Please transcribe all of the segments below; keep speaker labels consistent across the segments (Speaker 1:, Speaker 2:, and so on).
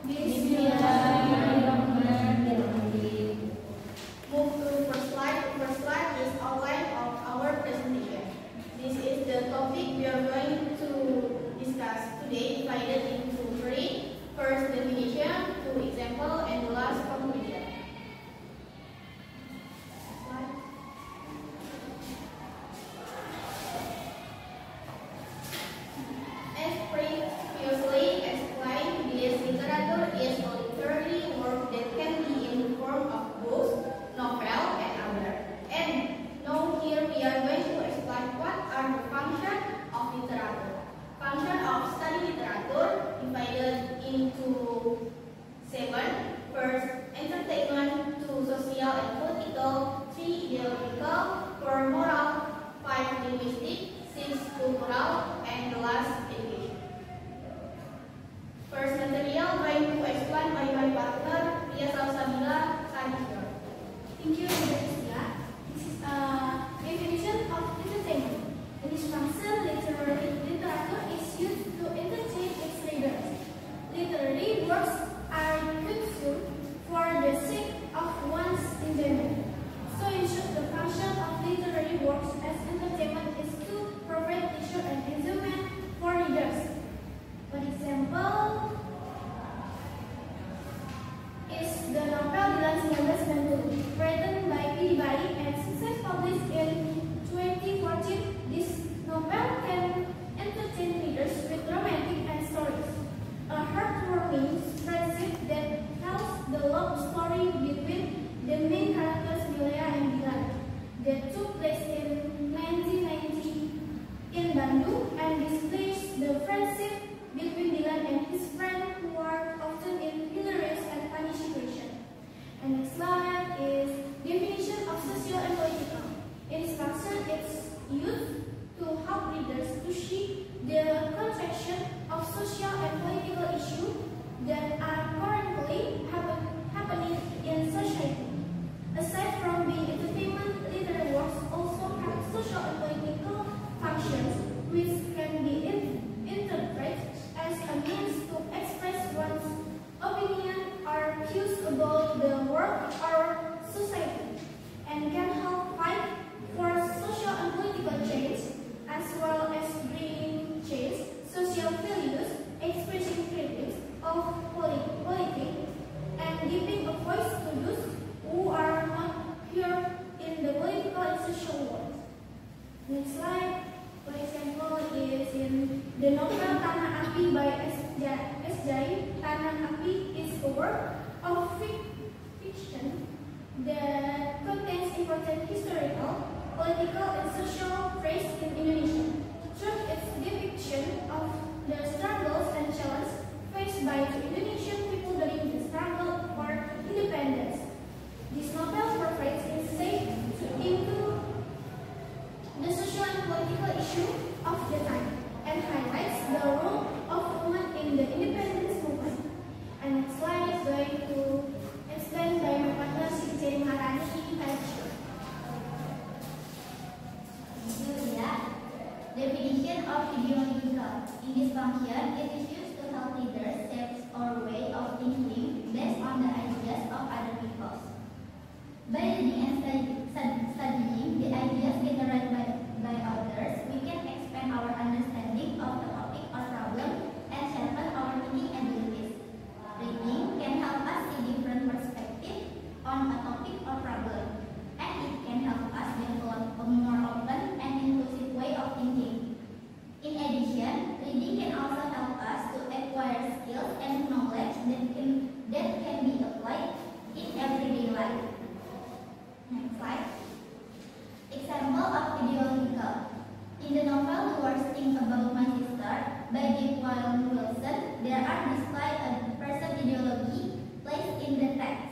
Speaker 1: Bismillahirrahmanirrahim.
Speaker 2: Move to first slide. First slide is outline of our presentation. This is the topic we are going to discuss today, divided into three. First, definition, two example, and the last conclusion. As previously explained, this literature is a literary work that can be in the form of books, novel, and other. And now here we are going to explain what are the functions of literature. Function of study literature divided into 7. First, entertainment, 2, social and political, 3, ideological, 4, moral, 5, linguistic, 6, cultural, and the last, education. First material going to explain by my partner, Ria Salsabila Sadisha.
Speaker 3: Thank you, Ria. This is a definition of entertainment. In this function, literary literature is used to entertain its readers. Literary works are consumed for the sake of one's enjoyment. So, in short, the function of literary works as entertainment is to provide pleasure and enjoyment for readers. For example, is the novel Dilan 1990, written by P.D. Bari and success published in 2014. This novel can entertain readers with romantic and stories. A heartwarming friendship that tells the love story between the main characters Milea and Dilan that took place in 1990 in Bandung and displays the friendship between Dilan and his friend who are often in hilarious and funny situations. And next slide is definition of social and political. In this function, it's used to help readers to see the contraction of social and political issues that are currently happening in society. Aside from being entertainment, literary works also have social and political functions, which can be interpreted as a means to express one's opinion or views about the world or society, and can help fight for social and political change, as well as bringing change, social values, expressing critics of politics, and giving a voice to those who are not here in the political and social world. Next slide, for example, is in the novel Tanah Api by S. Jai. Tanah Api is a work of fiction that contains important historical, political, and social traits in Indonesia. Through its depiction of the struggles and challenges faced by the Indonesian people during the struggle for independence. This novel provides insight into the social and political issue of the time and highlights the role of women in the independence movement. And next slide is going to explain by my partner Siti J. Maharani Aisha.
Speaker 1: Definition of ideological. In this function, it is used to help leaders shape or way of thinking based on the ideas of other people. By reading and studying the ideas generated by others, we can expand our understanding of the topic or problem and sharpen our thinking abilities. Reading can help us see different perspectives on a topic or problem, and it can help us develop a more open and inclusive way of thinking. In addition, reading can also help us to acquire skills and knowledge that can be applied in everyday life. Next slide. Example of ideological. In the novel The Worst Thing About My Sister by J. Wilson, there are displayed a person ideology placed in the text.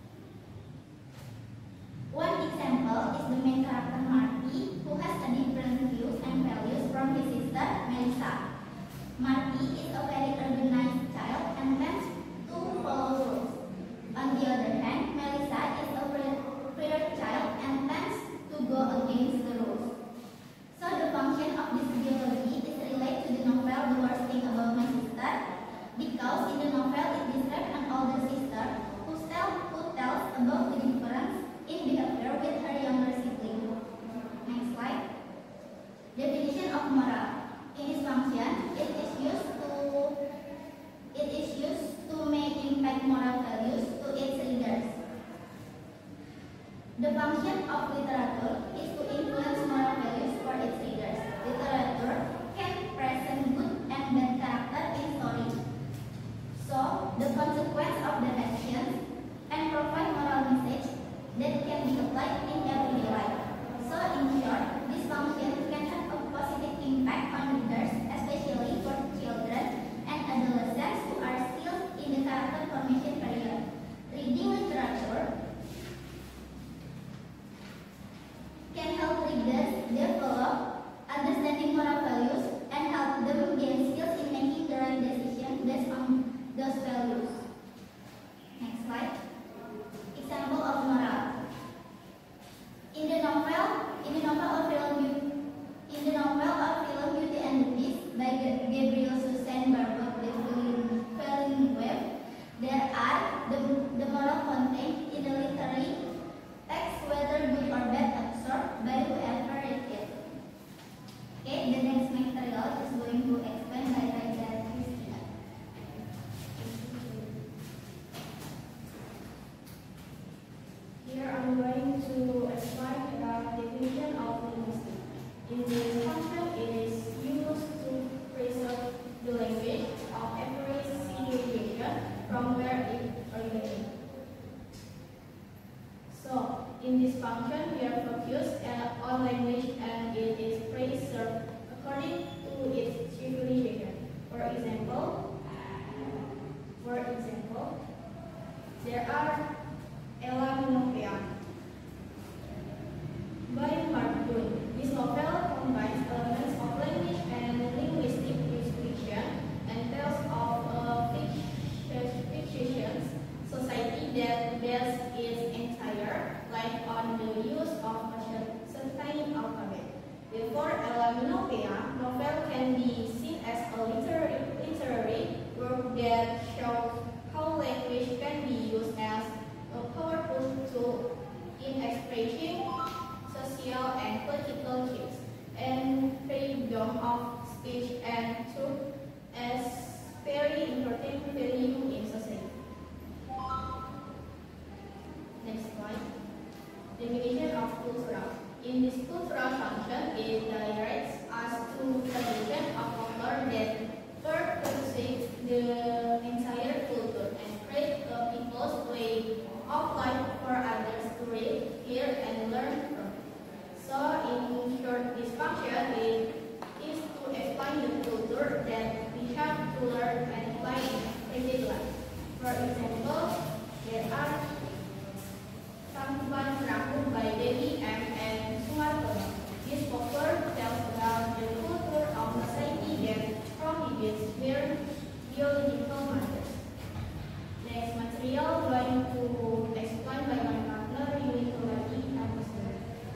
Speaker 1: One example is the main character Marty, who has a different views and values from his sister Melissa. Marty is a very organized child and tends to follow rules. On the other hand, Melissa is a weird child and tends to go against the rules. So the function of this ideology is related to the novel The Worst Thing About My Sister, because in the novel it describes
Speaker 2: there are Elaminopia by Mark Bloom. This novel combines elements of language and linguistic fiction and tells of a fictitious society that bases its entire life on the use of a certain alphabet. Therefore, Elaminopia novel can be seen as a literary work that shows how language can be used as a powerful tool in expressing social and political shifts, and freedom of speech and truth as very important value in society. Next slide. Definition of cultural. In this cultural function, it directs us to tradition of folklore that pervades the entire culture and create a people's way of life for others to read, hear, and learn from. So, in short, this function is to explain the culture that we have to learn and apply in everyday life. For example, there are Sangkuban Rangkut by Dewi M. and Sumartono. This folklore tells about the culture of society that prohibits mere biological matters. Next material going to explain by my partner Yuli Kuladi Agustina.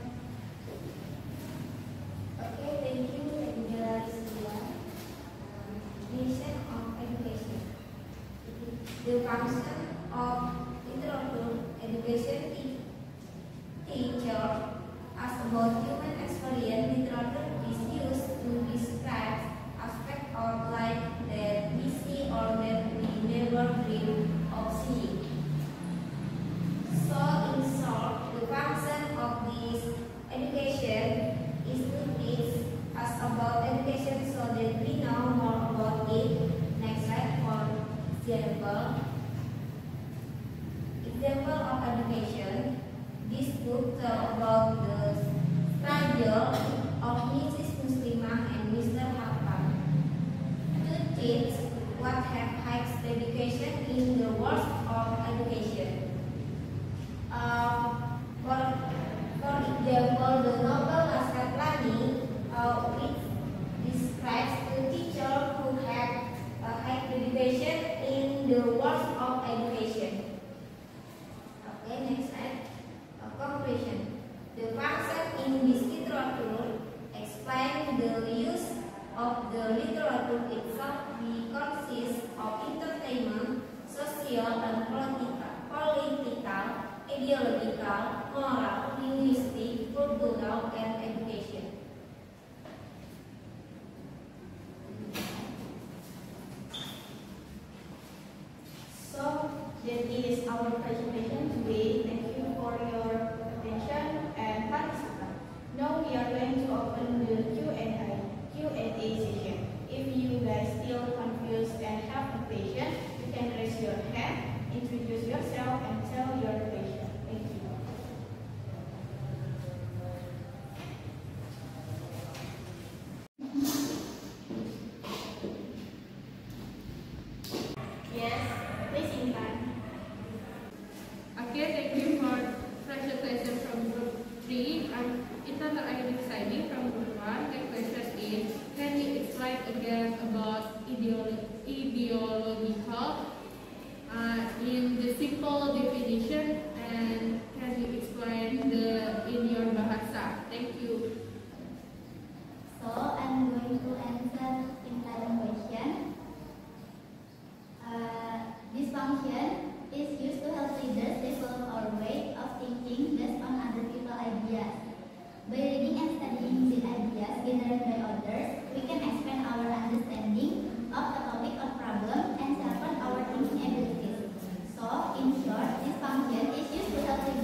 Speaker 4: Okay, thank you, Angela Rizlia. Mission of education. The function of literature education teacher as about human experience. Literature is used to describe aspects of life that we see or that we never dream of seeing. So, in short, the function of this education is to teach us about education so that we know more about it. Next slide. For example of education, this book tells about the struggle of Mrs. Muslimah and Mr. Harpan to teach what have high education in the world of education. For example, the novel Laskar Pelangi, which describes the teacher who have a high education in the world of education. Okay, next slide. Conclusion. The function in this literature explain the use of the literature itself. We consist of entertainment, social and political, ideological, moral, linguistic, cultural, and education.
Speaker 2: So, that is our presentation today. Thank you for your attention and participation. Now we are going to open the Q&A session. If you guys still confused and have a question, you can raise your hand, introduce yourself, and tell your question. Thank you. Yes, please invite.
Speaker 5: Okay, thank you for presentation from Group 3. I'm Internal Academic Study from Group 1. The question is, can you explain again about ideological in the simple definition, and can you explain in your bahasa? Thank you.
Speaker 1: So, I'm going to answer in Thailand question. This function is used to help leaders develop our way of thinking based on other people's ideas. By reading and studying the ideas generated by others, we can expand our understanding of a topic or problem and sharpen our thinking abilities. So, in short, this function is used to help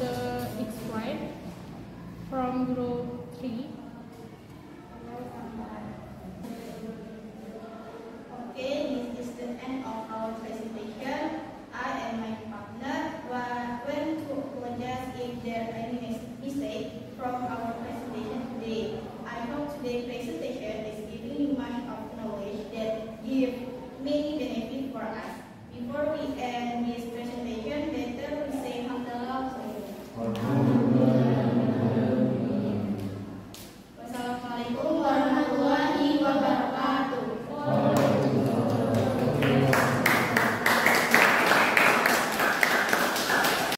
Speaker 5: the explain from group 3.